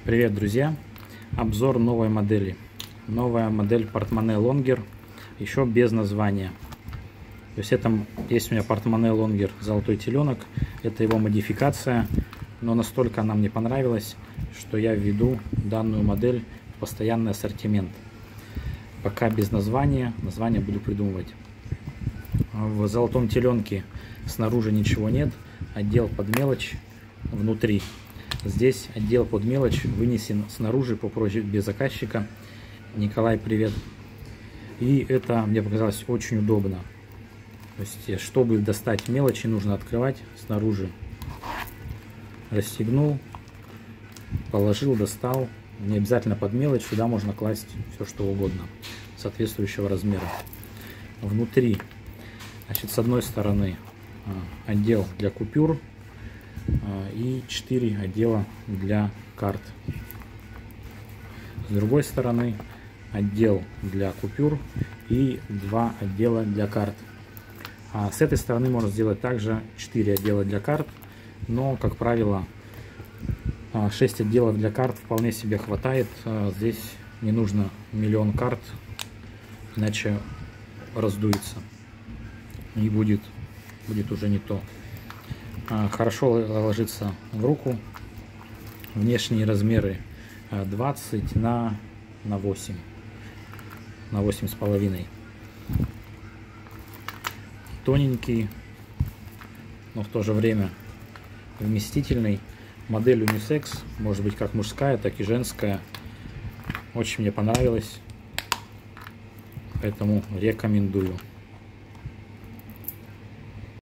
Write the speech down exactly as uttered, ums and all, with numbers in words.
Привет, друзья! Обзор новой модели. Новая модель портмоне Longer, еще без названия. То есть это есть у меня портмоне Longer Золотой теленок. Это его модификация, но настолько она мне понравилась, что я введу данную модель в постоянный ассортимент. Пока без названия, название буду придумывать. В Золотом теленке снаружи ничего нет, отдел под мелочь внутри. Здесь отдел под мелочь вынесен снаружи по просьбе заказчика. Николай, привет. И это мне показалось очень удобно. То есть, чтобы достать мелочи, нужно открывать снаружи. Расстегнул, положил, достал. Не обязательно под мелочь, сюда можно класть все что угодно соответствующего размера. Внутри, значит, с одной стороны отдел для купюр и четыре отдела для карт. С другой стороны отдел для купюр и два отдела для карт. А с этой стороны можно сделать также четыре отдела для карт, но, как правило, шесть отделов для карт вполне себе хватает. Здесь не нужно миллион карт, иначе раздуется и будет, будет уже не то. Хорошо ложится в руку. Внешние размеры двадцать на восемь, на восемь с половиной. Тоненький, но в то же время вместительный. Модель унисекс, может быть как мужская, так и женская. Очень мне понравилась, поэтому рекомендую.